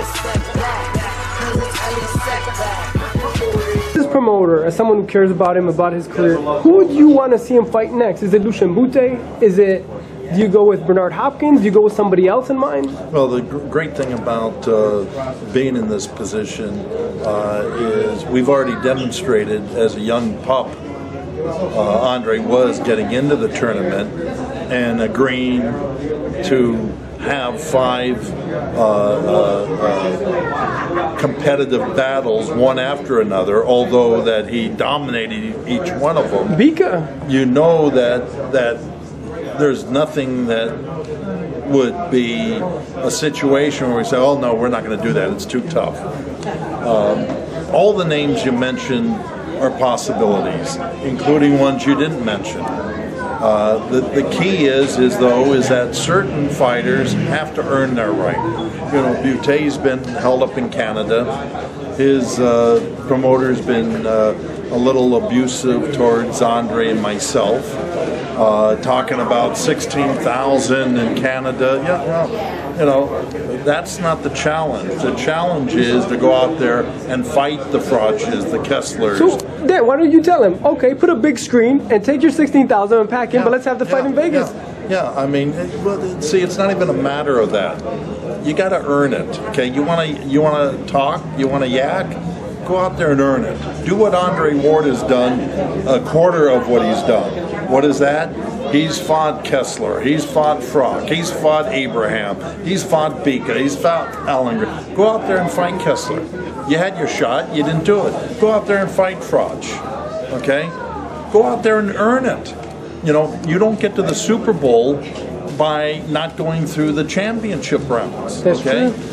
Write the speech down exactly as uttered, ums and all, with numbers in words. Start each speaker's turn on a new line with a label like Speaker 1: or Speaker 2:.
Speaker 1: This promoter, as someone who cares about him, about his career, who would you want to see him fight next? Is it bute? Is it, do you go with Bernard Hopkins? Do you go with somebody else in mind?
Speaker 2: Well, the gr great thing about uh, being in this position uh, is we've already demonstrated as a young pup, uh, Andre was getting into the tournament and agreeing to have five uh, uh, uh, competitive battles, one after another, although that he dominated each one of them.
Speaker 1: Bika.
Speaker 2: You know that that there's nothing that would be a situation where we say, oh no, we're not going to do that, it's too tough. Um, all the names you mentioned are possibilities, including ones you didn't mention. Uh, the, the key is, is though, is that certain fighters have to earn their right. You know, Bute's been held up in Canada. His uh, promoter's been uh, a little abusive towards Andre and myself, uh, talking about sixteen thousand in Canada. Yeah, well, you know, that's not the challenge. The challenge is to go out there and fight the Frotches, the Kesslers.
Speaker 1: So, Dan, why don't you tell him, okay, put a big screen and take your sixteen thousand and pack in, yeah, but let's have the fight yeah, in Vegas.
Speaker 2: Yeah, yeah. I mean, it, well, see, it's not even a matter of that. You got to earn it, okay? You want to you want to talk, you want to yak, go out there and earn it. Do what Andre Ward has done, a quarter of what he's done. What is that? He's fought Kessler, he's fought Frock, he's fought Abraham, he's fought Bika, he's fought Ellinger. Go out there and fight Kessler. You had your shot, you didn't do it. Go out there and fight Froch, okay? Go out there and earn it. You know, you don't get to the Super Bowl by not going through the championship rounds,
Speaker 1: That's
Speaker 2: okay?
Speaker 1: true.